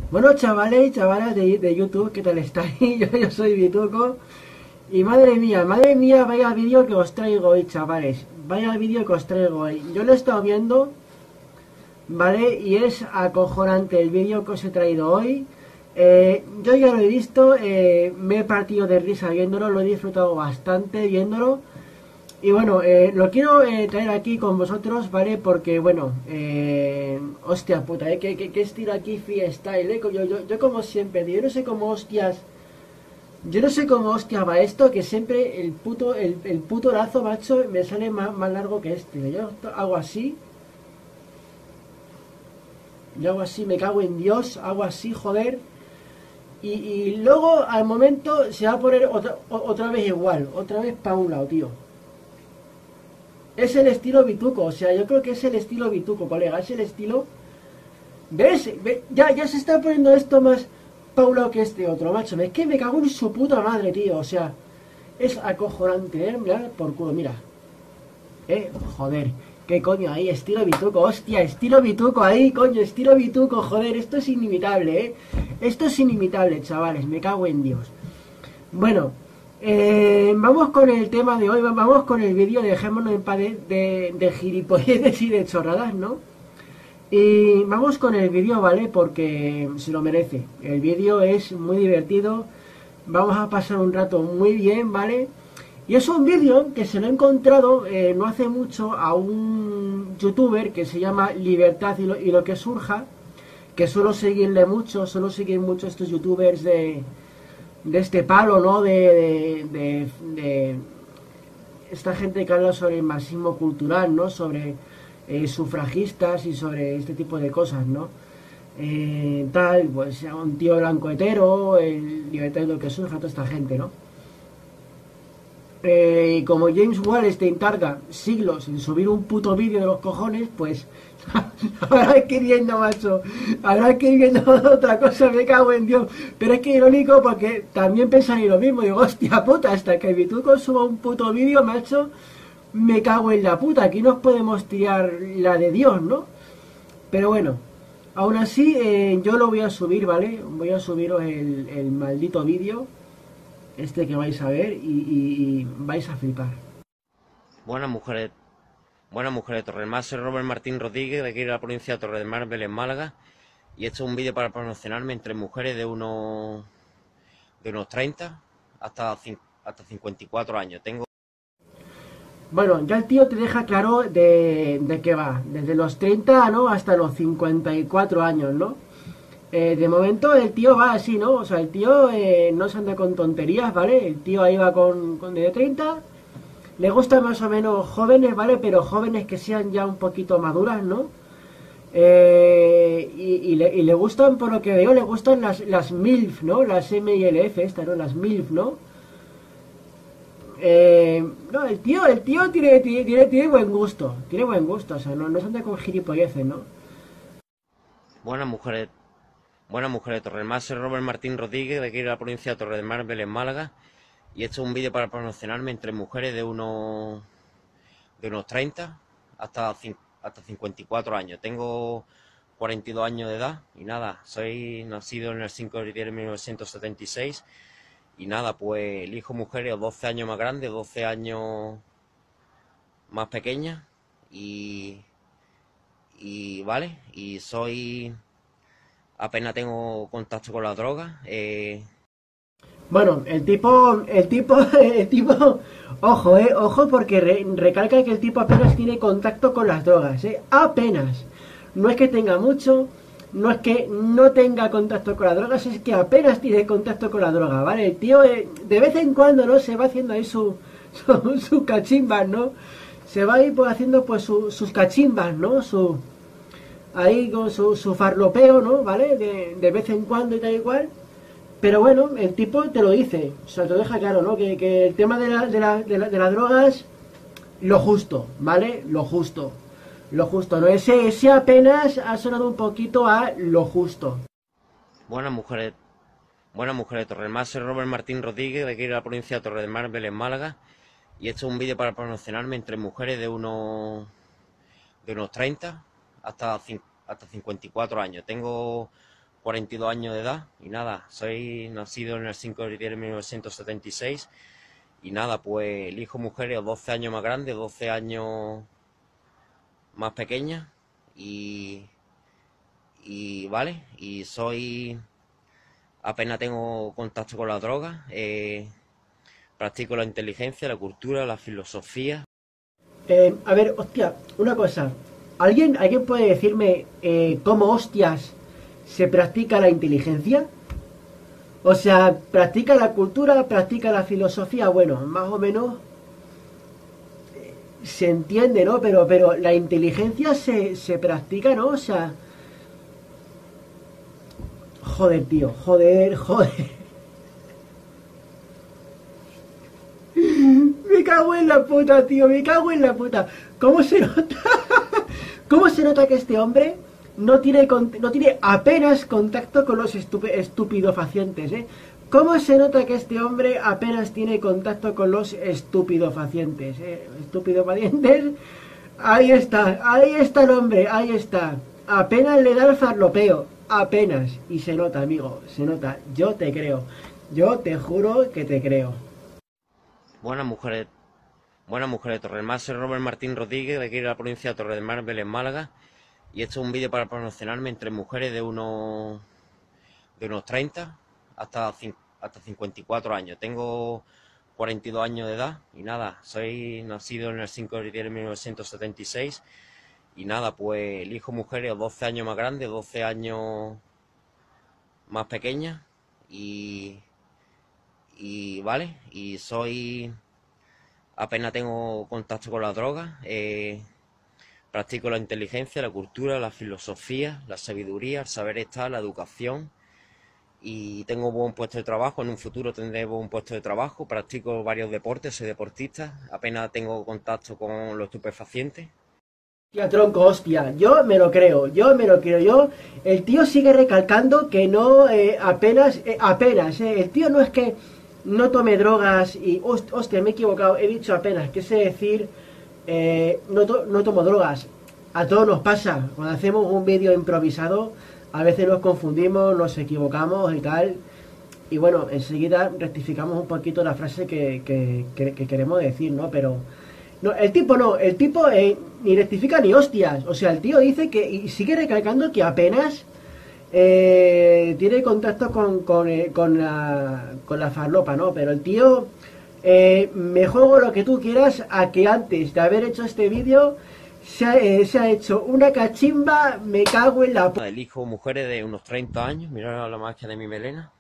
Bueno, chavales y chavalas de YouTube, ¿qué tal estáis? Yo soy Vituco. Y madre mía, vaya vídeo que os traigo hoy, chavales. Vaya vídeo que os traigo hoy. Yo lo he estado viendo, ¿vale? Y es acojonante el vídeo que os he traído hoy. Yo ya lo he visto, me he partido de risa viéndolo, lo he disfrutado bastante viéndolo. Y bueno, lo quiero traer aquí con vosotros, ¿vale? Porque, bueno, hostia puta, ¿qué estilo aquí freestyle, yo como siempre, tío, yo no sé cómo hostias, yo no sé cómo hostia va esto, que siempre el puto lazo, macho, me sale más largo que este. Yo hago así, yo hago así, me cago en Dios, hago así, joder. Y luego, al momento, se va a poner otra vez igual, otra vez para un lado, tío. Es el estilo Vituco, o sea, yo creo que es el estilo Vituco, colega, es el estilo... ¿Ves? Ya se está poniendo esto más paulado que este otro, macho. Es que me cago en su puta madre, tío, o sea, es acojonante, mirad por culo, mira. Joder, qué coño ahí, estilo Vituco, hostia, estilo Vituco ahí, coño, estilo Vituco, joder, esto es inimitable, Esto es inimitable, chavales, me cago en Dios. Bueno, vamos con el tema de hoy, vamos con el vídeo, dejémonos en paz de gilipolleces y de chorradas, ¿no? Y vamos con el vídeo, ¿vale? Porque se lo merece. El vídeo es muy divertido, vamos a pasar un rato muy bien, ¿vale? Y es un vídeo que se lo he encontrado no hace mucho a un youtuber que se llama Libertad y lo que surja, que suelo seguir mucho estos youtubers de este palo, ¿no? De esta gente que habla sobre el marxismo cultural, ¿no? Sobre sufragistas y sobre este tipo de cosas, ¿no? Tal, pues un tío blanco hetero, el libertad de lo que surja, toda esta gente, ¿no? Y como James Wallstein tarda siglos en subir un puto vídeo de los cojones, pues habrá que ir viendo, macho. Habrá que ir viendo otra cosa, me cago en Dios. Pero es que irónico porque también pensaría lo mismo. Digo, hostia puta, hasta que Vituco suba un puto vídeo, macho, me cago en la puta. Aquí nos podemos tirar la de Dios, ¿no? Pero bueno, aún así yo lo voy a subir, ¿vale? Voy a subiros el maldito vídeo este que vais a ver y vais a flipar. Buenas mujeres, buenas mujeres de Torremar, soy Robert Martín Rodríguez, de aquí de la provincia de Torre del Mar, Vélez, Málaga, y esto es un vídeo para promocionarme entre mujeres de unos 30 hasta 54 años. Tengo... Bueno, ya el tío te deja claro de qué va, desde los 30, ¿no? Hasta los 54 años, ¿no? De momento el tío va así, ¿no? O sea, el tío no se anda con tonterías, ¿vale? El tío ahí va con de 30. Le gustan más o menos jóvenes, ¿vale? Pero jóvenes que sean ya un poquito maduras, ¿no? Y le gustan, por lo que veo, le gustan las MILF, ¿no? Las MILF, estas, ¿no? Las MILF, ¿no? No, el tío tiene buen gusto, o sea, no se anda con gilipolleces, ¿no? Buenas mujeres, buenas mujeres de Torre del Mar, soy Robert Martín Rodríguez, de aquí de la provincia de Torre del Mar, Vélez, Málaga, y esto es un vídeo para promocionarme entre mujeres de unos 30 hasta 54 años. Tengo 42 años de edad y nada, soy nacido en el 5 de diciembre de 1976 y nada, pues elijo mujeres 12 años más grandes, 12 años más pequeñas y, vale, y soy... apenas tengo contacto con la droga. Bueno, ojo porque recalca que el tipo apenas tiene contacto con las drogas, apenas. No es que tenga mucho, no es que no tenga contacto con las drogas, es que apenas tiene contacto con la droga, ¿vale? El tío de vez en cuando, ¿no? Se va haciendo ahí su cachimbas, ¿no? Se va ahí pues, haciendo pues sus cachimbas, ¿no? Ahí con su farlopeo, ¿no? ¿Vale? De vez en cuando y tal y cual. Pero bueno, el tipo te lo dice, o sea, te lo deja claro, ¿no? Que el tema de las drogas, lo justo, ¿vale? Lo justo. Lo justo, ¿no? Ese apenas ha sonado un poquito a lo justo. Buenas mujeres, buenas mujeres de Torre del Mar, soy Robert Martín Rodríguez, de aquí de la provincia de Torre del Mar, Vélez, Málaga, y esto es un vídeo para promocionarme entre mujeres de unos 30 hasta 54 años. Tengo 42 años de edad y nada, soy nacido en el 5 de diciembre de 1976 y nada, pues elijo mujeres 12 años más grandes, 12 años más pequeñas y, vale, y apenas tengo contacto con la droga, practico la inteligencia, la cultura, la filosofía. A ver, hostia, una cosa. ¿Alguien puede decirme cómo hostias se practica la inteligencia? O sea, practica la cultura, practica la filosofía, bueno, más o menos se entiende, ¿no? Pero la inteligencia se practica, ¿no? O sea, joder, tío, joder. Me cago en la puta, tío, me cago en la puta. ¿Cómo se nota? ¿Cómo se nota que este hombre no tiene apenas contacto con los estupidofacientes, eh? ¿Cómo se nota que este hombre apenas tiene contacto con los estupidofacientes, eh? Estupidofacientes, ahí está el hombre, ahí está. Apenas le da el farlopeo, apenas. Y se nota, amigo, se nota. Yo te creo, yo te juro que te creo. Buenas mujeres, buenas mujeres de Torredemar, soy Robert Martín Rodríguez, de aquí de la provincia de Torredemar, Vélez, Málaga, y esto es un vídeo para promocionarme entre mujeres de unos 30 hasta 54 años. Tengo 42 años de edad y nada, soy nacido en el 5 de diciembre de 1976 y nada, pues elijo mujeres 12 años más grandes, 12 años más pequeñas y, vale, y apenas tengo contacto con la droga, practico la inteligencia, la cultura, la filosofía, la sabiduría, el saber estar, la educación y tengo buen puesto de trabajo, en un futuro tendré buen puesto de trabajo, practico varios deportes, soy deportista, apenas tengo contacto con los estupefacientes. Hostia, tronco, hostia, yo me lo creo, el tío sigue recalcando que no, apenas, el tío no es que no tome drogas y, hostia, me he equivocado, he dicho apenas, quise decir, no tomo drogas, a todos nos pasa, cuando hacemos un vídeo improvisado, a veces nos confundimos, nos equivocamos y tal, y bueno, enseguida rectificamos un poquito la frase que queremos decir, ¿no? Pero... No, el tipo ni rectifica ni hostias. O sea, el tío dice que, y sigue recalcando que apenas tiene contacto con la farlopa, ¿no? Pero el tío, me juego lo que tú quieras a que antes de haber hecho este vídeo se ha hecho una cachimba, me cago en la... Elijo mujeres de unos 30 años, mirad la magia de mi melena.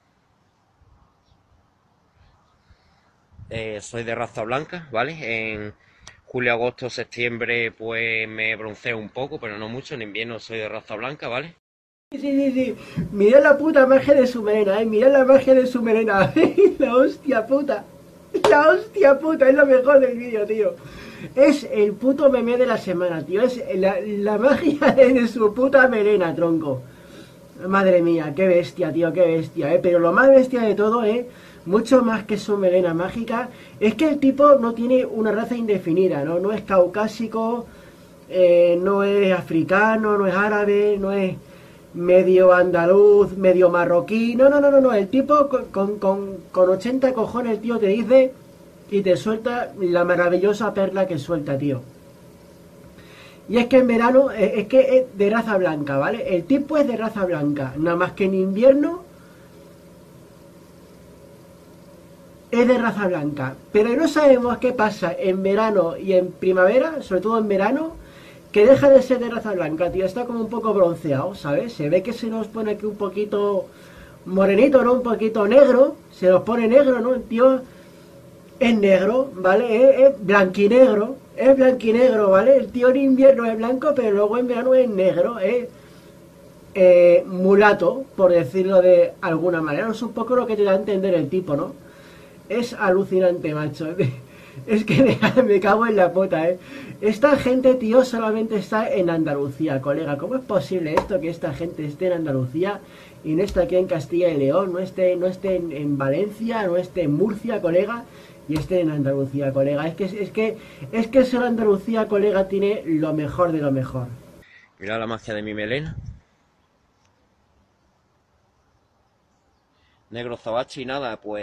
Soy de raza blanca, ¿vale? En julio, agosto, septiembre, pues me bronceo un poco, pero no mucho. En invierno soy de raza blanca, ¿vale? Sí. Mirad la puta magia de su melena, mirad la magia de su melena. La hostia puta. La hostia puta, es lo mejor del vídeo, tío. Es el puto meme de la semana, tío. Es la magia de su puta melena, tronco. Madre mía, qué bestia, tío, qué bestia, Pero lo más bestia de todo, mucho más que su melena mágica, es que el tipo no tiene una raza indefinida, ¿no? No es caucásico, no es africano, no es árabe, no es medio andaluz, medio marroquí, no. El tipo con 80 cojones, el tío te dice y te suelta la maravillosa perla que suelta, tío. Y es que en verano, es que es de raza blanca, ¿vale? El tipo es de raza blanca, nada más que en invierno es de raza blanca. Pero no sabemos qué pasa en verano y en primavera, sobre todo en verano, que deja de ser de raza blanca, tío. Está como un poco bronceado, ¿sabes? Se ve que se nos pone aquí un poquito morenito, ¿no? Un poquito negro, se nos pone negro, ¿no? El tío es negro, ¿vale? Es blanquinegro, ¿vale? El tío en invierno es blanco, pero luego en verano es negro, mulato, por decirlo de alguna manera. No es un poco lo que te da a entender el tipo, ¿no? Es alucinante, macho. Es que me cago en la puta, Esta gente, tío, solamente está en Andalucía, colega. ¿Cómo es posible esto que esta gente esté en Andalucía y no esté aquí en Castilla y León? No esté en Valencia, no esté en Murcia, colega, y esté en Andalucía, colega. Es que solo Andalucía, colega, tiene lo mejor de lo mejor. Mirad la magia de mi melena. Negro Azabache y nada, pues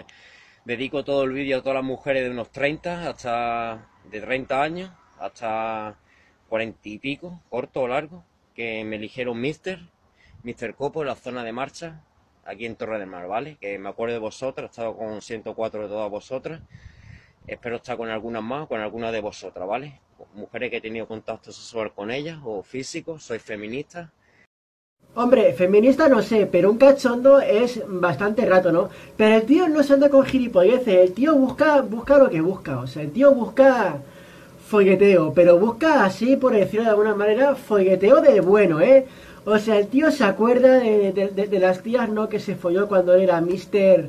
dedico todo el vídeo a todas las mujeres de unos 30 hasta de 30 años hasta 40 y pico, corto o largo, que me eligieron Mister Copo en la zona de marcha, aquí en Torre del Mar, ¿vale? Que me acuerdo de vosotras, he estado con 104 de todas vosotras, espero estar con algunas más, con algunas de vosotras, ¿vale? Mujeres que he tenido contacto sexual con ellas o físico, soy feminista. Hombre, feminista no sé, pero un cachondo es bastante rato, ¿no? Pero el tío no se anda con gilipolleces, el tío busca lo que busca, o sea, el tío busca folleteo, pero busca así, por decirlo de alguna manera, folleteo de bueno, ¿eh? O sea, el tío se acuerda de las tías, ¿no? Que se folló cuando era Mister...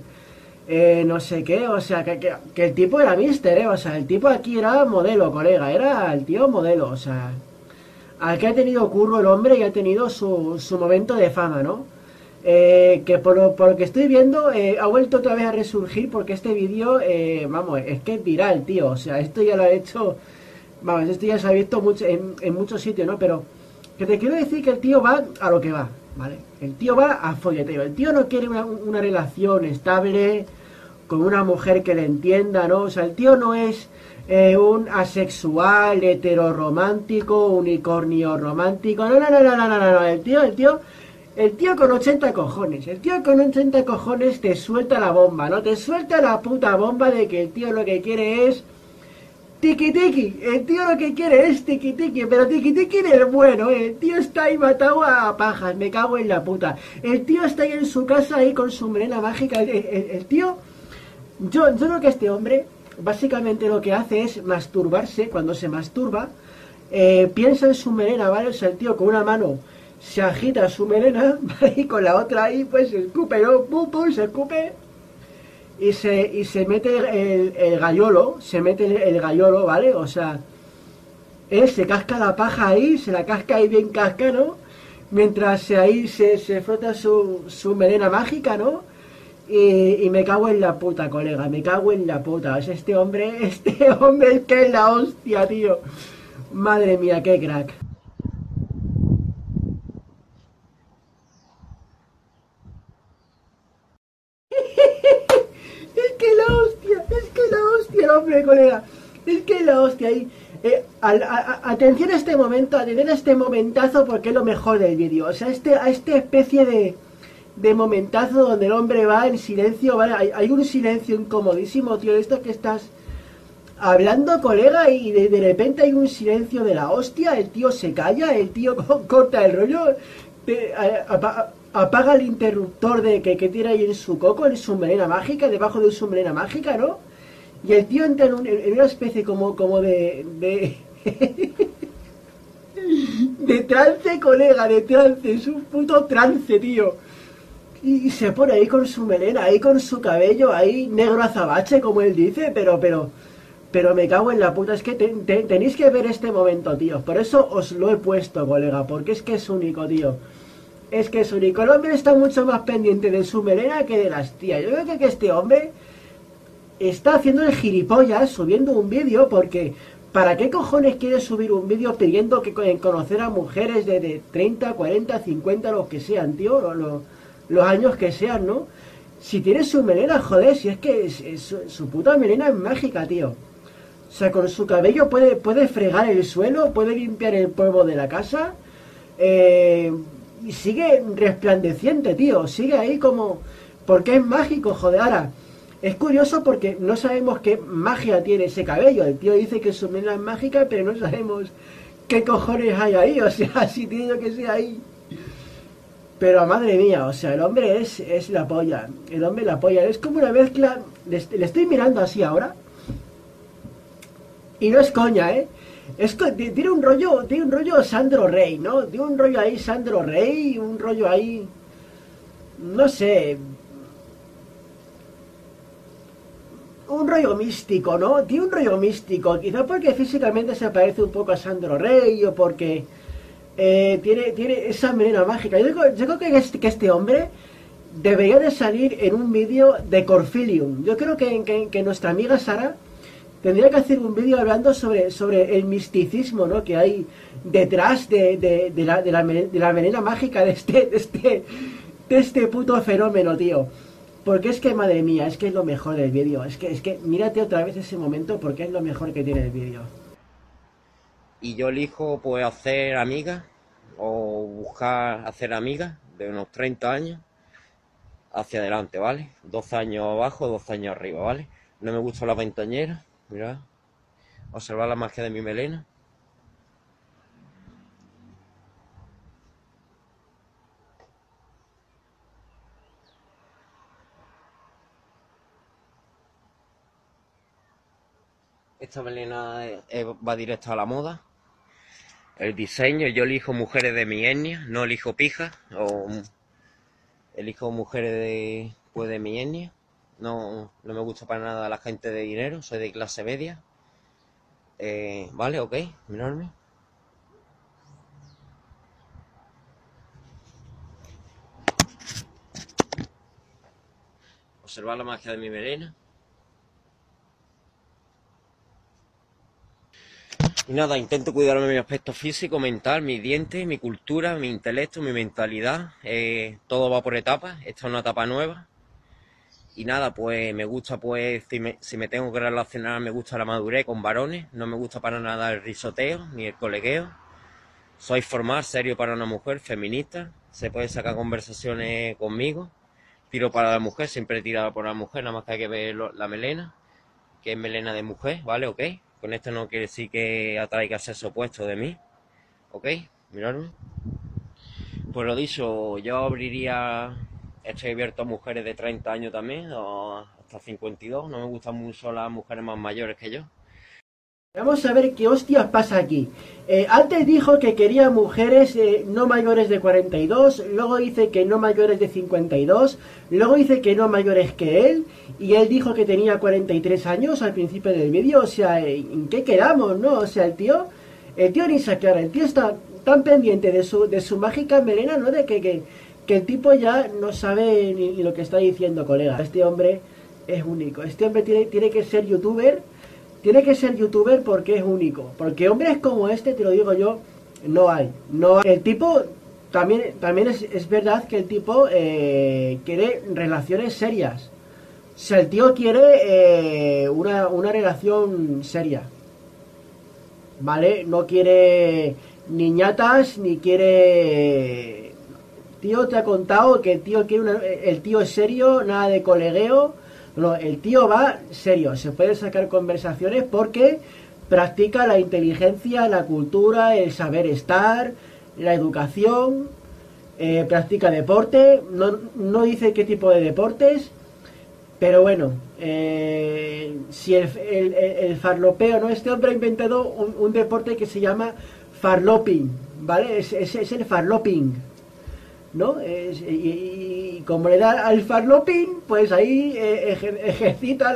no sé qué, o sea, que el tipo era Mister, ¿eh? O sea, el tipo aquí era modelo, colega, era el tío modelo, o sea... Al que ha tenido curro el hombre y ha tenido su momento de fama, ¿no? Que por lo que estoy viendo ha vuelto otra vez a resurgir porque este vídeo, vamos, es que es viral, tío. O sea, esto ya lo ha hecho, vamos, esto ya se ha visto mucho, en muchos sitios, ¿no? Pero que te quiero decir que el tío va a lo que va, ¿vale? El tío va a folleteo. El tío no quiere una relación estable con una mujer que le entienda, ¿no? O sea, el tío no es... un asexual, heteroromántico, unicornio romántico. No, no, no, no, no, no, no. El tío con 80 cojones. El tío con 80 cojones te suelta la bomba, ¿no? Te suelta la puta bomba de que el tío lo que quiere es tiki tiki. El tío lo que quiere es tiki tiki, pero tiki tiki del bueno, ¿eh? El tío está ahí matado a pajas, me cago en la puta. El tío está ahí en su casa ahí con su melena mágica. El tío... Yo creo que este hombre... Básicamente lo que hace es masturbarse. Cuando se masturba, piensa en su melena, ¿vale? O sea, el tío con una mano se agita su melena, ¿vale? Y con la otra ahí pues se escupe, ¿no? Pum, pum, se escupe y se mete el gallolo, el gallolo, ¿vale? O sea, él se casca la paja ahí, se la casca ahí bien casca, ¿no? Mientras ahí se frota su melena mágica, ¿no? Y me cago en la puta, colega, me cago en la puta. Es este hombre es que es la hostia, tío. Madre mía, qué crack. Es que la hostia, el hombre, colega. Es que la hostia ahí. Atención a este momento, atención a este momentazo porque es lo mejor del vídeo. O sea, a esta especie de momentazo donde el hombre va en silencio, ¿vale? Hay un silencio incomodísimo, tío, de esto que estás hablando, colega, y de repente hay un silencio de la hostia, el tío se calla, el tío corta el rollo, apaga el interruptor que tiene ahí en su coco, en su melena mágica, debajo de su melena mágica, ¿no? Y el tío entra en una especie como de de trance, colega, de trance, es un puto trance, tío. Y se pone ahí con su melena, ahí con su cabello, ahí negro azabache, como él dice, pero me cago en la puta. Es que tenéis que ver este momento, tío. Por eso os lo he puesto, colega, porque es que es único, tío. Es que es único. El hombre está mucho más pendiente de su melena que de las tías. Yo creo que este hombre está haciendo el gilipollas subiendo un vídeo porque... ¿Para qué cojones quiere subir un vídeo pidiendo que conocer a mujeres de 30, 40, 50, los que sean, tío? Los años que sean, ¿no? Si tiene su melena, joder, si es que su puta melena es mágica, tío. O sea, con su cabello puede fregar el suelo, puede limpiar el polvo de la casa. Y sigue resplandeciente, tío. Sigue ahí como... Porque es mágico, joder. Ahora, es curioso porque no sabemos qué magia tiene ese cabello. El tío dice que su melena es mágica, pero no sabemos qué cojones hay ahí. O sea, si tiene que ser ahí... Pero madre mía, o sea, el hombre es la polla. El hombre la polla. Es como una mezcla... Le estoy mirando así ahora. Y no es coña, ¿eh? Tiene un rollo Sandro Rey, ¿no? Tiene un rollo ahí Sandro Rey, un rollo ahí... No sé... Un rollo místico, ¿no? Tiene un rollo místico. Quizá porque físicamente se parece un poco a Sandro Rey o porque... tiene esa melena mágica. Yo creo que este hombre debería de salir en un vídeo de Corfilium. Yo creo que nuestra amiga Sara tendría que hacer un vídeo hablando sobre el misticismo, ¿no? Que hay detrás de la melena mágica de este puto fenómeno, tío. porque es que, madre mía, es que es lo mejor del vídeo. Es que mírate otra vez ese momento porque es lo mejor que tiene el vídeo. Y yo elijo pues hacer amigas o buscar hacer amigas de unos 30 años hacia adelante, ¿vale? 12 años abajo, 12 años arriba, ¿vale? No me gustan las ventañeras, mirad. Observad la magia de mi melena. Esta melena va directo a la moda. El diseño, yo elijo mujeres de mi etnia, no elijo pijas, o elijo mujeres de mi etnia. No me gusta para nada la gente de dinero, soy de clase media. Vale, ok, miradme. Observad la magia de mi melena. Y nada, intento cuidarme de mi aspecto físico, mental, mis dientes, mi cultura, mi intelecto, mi mentalidad. Todo va por etapas, esta es una etapa nueva. Y nada, pues me gusta, pues, si me tengo que relacionar, me gusta la madurez con varones. No me gusta para nada el risoteo, ni el colegueo. Soy formal, serio para una mujer, feminista. Se puede sacar conversaciones conmigo. Tiro para la mujer, siempre he tirado por la mujer, nada más que hay que ver la melena, que es melena de mujer, ¿vale? Ok. Con esto no quiere decir que atraiga sexo opuesto de mí. Ok, miradme. Pues lo dicho, yo abriría, estoy abierto a mujeres de 30 años también, o hasta 52. No me gustan mucho las mujeres más mayores que yo. Vamos a ver qué hostias pasa aquí. Antes dijo que quería mujeres no mayores de 42, luego dice que no mayores de 52, luego dice que no mayores que él, y él dijo que tenía 43 años al principio del vídeo. O sea, ¿en qué quedamos, no? O sea, el tío ni se aclara, el tío está tan pendiente de su mágica melena, ¿no? De que el tipo ya no sabe ni lo que está diciendo, colega. Este hombre es único, este hombre tiene que ser youtuber. Tiene que ser youtuber porque es único. Porque hombres como este, te lo digo yo, no hay. No hay. El tipo, también es verdad que el tipo quiere relaciones serias. O sea, el tío quiere una relación seria. ¿Vale? No quiere niñatas, ni quiere... Tío te ha contado que el tío quiere el tío es serio, nada de colegueo. No, el tío va serio, se puede sacar conversaciones porque practica la inteligencia, la cultura, el saber estar, la educación, practica deporte, no dice qué tipo de deportes, pero bueno, si el farlopeo, ¿no? Este hombre ha inventado un deporte que se llama farloping, ¿vale? Es el farloping, ¿no? Y como le da al farloping, pues ahí ejercita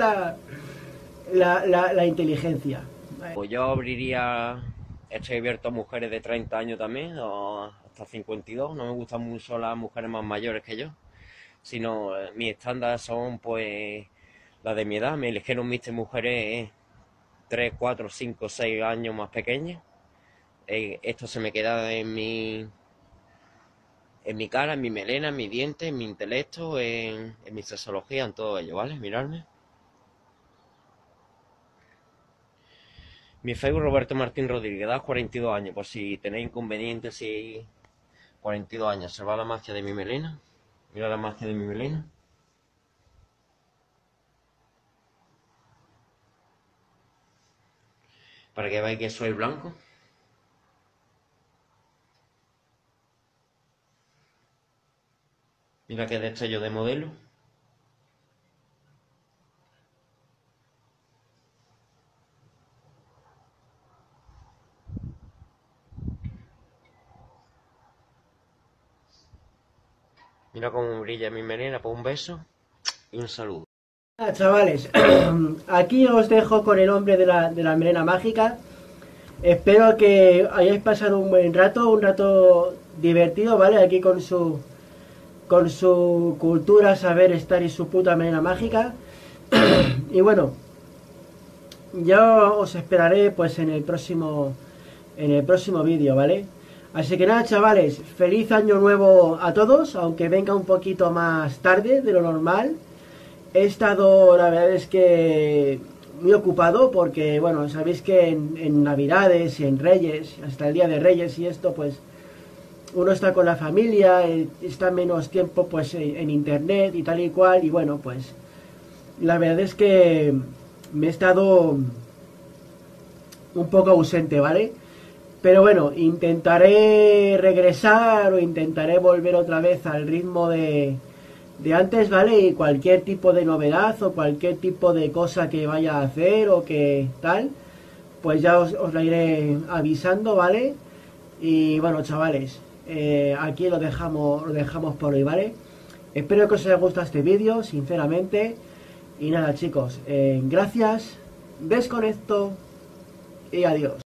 la inteligencia. Pues yo abriría, estoy abierto a mujeres de 30 años también, o hasta 52. No me gustan mucho las mujeres más mayores que yo, sino mis estándares son pues las de mi edad. Me eligieron mis mujeres 3, 4, 5, 6 años más pequeñas. Esto se me queda en mi cara, en mi melena, en mi diente, en mi intelecto, en mi sexología, en todo ello, ¿vale? Miradme. Mi Facebook Roberto Martín Rodríguez, edad 42 años, por si tenéis inconvenientes, si 42 años. ¿Se va la magia de mi melena? Mira la magia de mi melena. Para que veáis que soy blanco. Mira qué destello de modelo. Mira cómo brilla mi melena, pues un beso y un saludo. Chavales, aquí os dejo con el hombre de la melena mágica. Espero que hayáis pasado un buen rato, un rato divertido, ¿vale? Aquí con su cultura, saber estar y su puta melena mágica. Y bueno, yo os esperaré pues en el próximo vídeo, ¿vale? Así que nada, chavales, feliz año nuevo a todos, aunque venga un poquito más tarde de lo normal. he estado, la verdad es que muy ocupado porque, bueno, sabéis que en Navidades y en Reyes, hasta el Día de Reyes y esto, pues uno está con la familia, está menos tiempo pues en internet y tal y cual, y bueno, pues la verdad es que me he estado un poco ausente, ¿vale? Pero bueno, intentaré regresar o intentaré volver otra vez al ritmo de antes, ¿vale? Y cualquier tipo de novedad o cualquier tipo de cosa que vaya a hacer o que tal, pues ya os la iré avisando, ¿vale? Y bueno, chavales, aquí lo dejamos por hoy, ¿vale? Espero que os haya gustado este vídeo, sinceramente. Y nada, chicos, gracias, desconecto y adiós.